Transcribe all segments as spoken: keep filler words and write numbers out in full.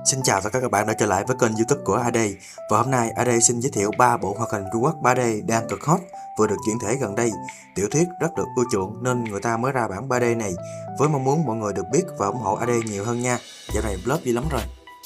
Xin chào tất cả các bạn đã trở lại với kênh YouTube của a đê. Và hôm nay a đê xin giới thiệu ba bộ hoạt hình Trung Quốc ba D đang cực hot vừa được chuyển thể gần đây. Tiểu thuyết rất được ưa chuộng nên người ta mới ra bản ba D này với mong muốn mọi người được biết và ủng hộ a đê nhiều hơn nha. Dạo này blog đi lắm rồi.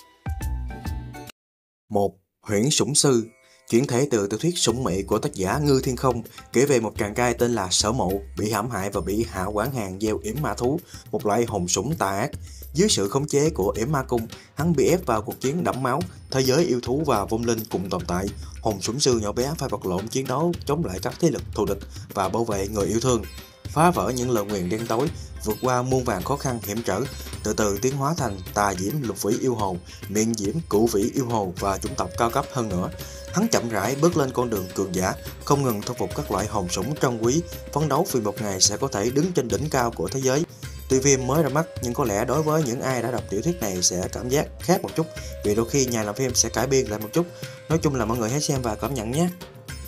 một. Huyễn Sủng Sư. Chuyển thể từ tiểu thuyết Sủng Mị của tác giả Ngư Thiên Không, kể về một chàng trai tên là Sở Mộ bị hãm hại và bị Hạ Quản Hàng gieo yểm ma thú, một loại hồn sủng tà ác. Dưới sự khống chế của yểm ma cung, hắn bị ép vào cuộc chiến đẫm máu, thế giới yêu thú và vong linh cùng tồn tại. Hồn sủng sư nhỏ bé phải vật lộn chiến đấu chống lại các thế lực thù địch và bảo vệ người yêu thương, phá vỡ những lời nguyền đen tối, vượt qua muôn vàn khó khăn hiểm trở, từ từ tiến hóa thành tà diễm lục vĩ yêu hồ, miệng diễm cửu vĩ yêu hồ và chủng tộc cao cấp hơn nữa. Hắn chậm rãi bước lên con đường cường giả, không ngừng thu phục các loại hồn sủng trân quý, phấn đấu vì một ngày sẽ có thể đứng trên đỉnh cao của thế giới. Tuy phim mới ra mắt nhưng có lẽ đối với những ai đã đọc tiểu thuyết này sẽ cảm giác khác một chút, vì đôi khi nhà làm phim sẽ cải biên lại một chút. Nói chung là mọi người hãy xem và cảm nhận nhé.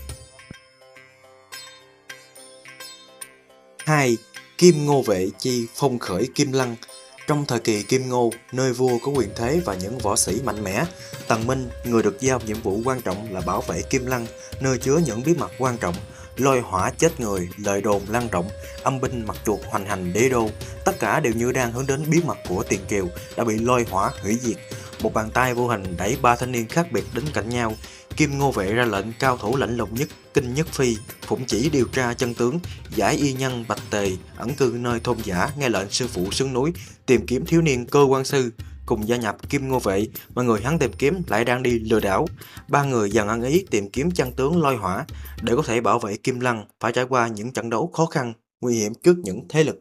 hai. Kim Ngô Vệ chi phong khởi Kim Lăng. Trong thời kỳ Kim Ngô, nơi vua có quyền thế và những võ sĩ mạnh mẽ, Tần Minh, người được giao nhiệm vụ quan trọng là bảo vệ Kim Lăng, nơi chứa những bí mật quan trọng. Lôi hỏa chết người, lời đồn lan rộng, âm binh mặt chuột hoành hành đế đô, tất cả đều như đang hướng đến bí mật của Tiền Kiều đã bị lôi hỏa hủy diệt. Một bàn tay vô hình đẩy ba thanh niên khác biệt đến cạnh nhau. Kim Ngô Vệ ra lệnh cao thủ lãnh lùng nhất Kinh Nhất Phi phụng chỉ điều tra chân tướng, giải y nhân Bạch Tề ẩn cư nơi thôn giả, nghe lệnh sư phụ xuống núi tìm kiếm thiếu niên Cơ Quan Sư cùng gia nhập Kim Ngô Vệ, mà người hắn tìm kiếm lại đang đi lừa đảo. Ba người dần ăn ý tìm kiếm chân tướng lôi hỏa để có thể bảo vệ Kim Lăng phải trải qua những trận đấu khó khăn, nguy hiểm trước những thế lực.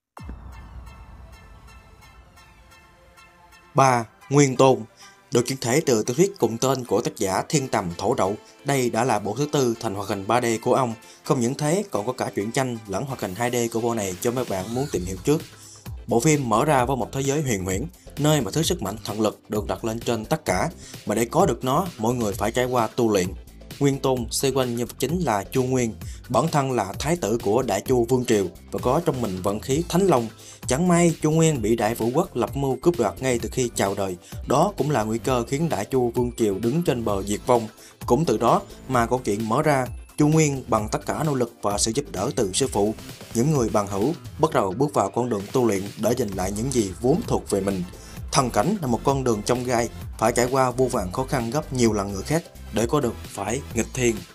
ba. Nguyên Tôn. Được chuyển thể từ tiểu thuyết cùng tên của tác giả Thiên Tầm Thổ Đậu, đây đã là bộ thứ tư thành hoạt hình ba D của ông. Không những thế còn có cả truyện tranh lẫn hoạt hình hai D của bộ này cho mấy bạn muốn tìm hiểu trước. Bộ phim mở ra với một thế giới huyền huyễn, nơi mà thứ sức mạnh thần lực được đặt lên trên tất cả, mà để có được nó, mỗi người phải trải qua tu luyện. Nguyên Tôn xoay quanh nhân vật chính là Chu Nguyên, bản thân là thái tử của Đại Chu Vương Triều và có trong mình vận khí Thánh Long. Chẳng may Chu Nguyên bị Đại Vũ Quốc lập mưu cướp đoạt ngay từ khi chào đời, đó cũng là nguy cơ khiến Đại Chu Vương Triều đứng trên bờ diệt vong. Cũng từ đó mà câu chuyện mở ra, Chu Nguyên bằng tất cả nỗ lực và sự giúp đỡ từ sư phụ, những người bằng hữu, bắt đầu bước vào con đường tu luyện để giành lại những gì vốn thuộc về mình. Thần cảnh là một con đường chông gai, phải trải qua vô vàn khó khăn gấp nhiều lần người khác để có được phải nghịch thiên.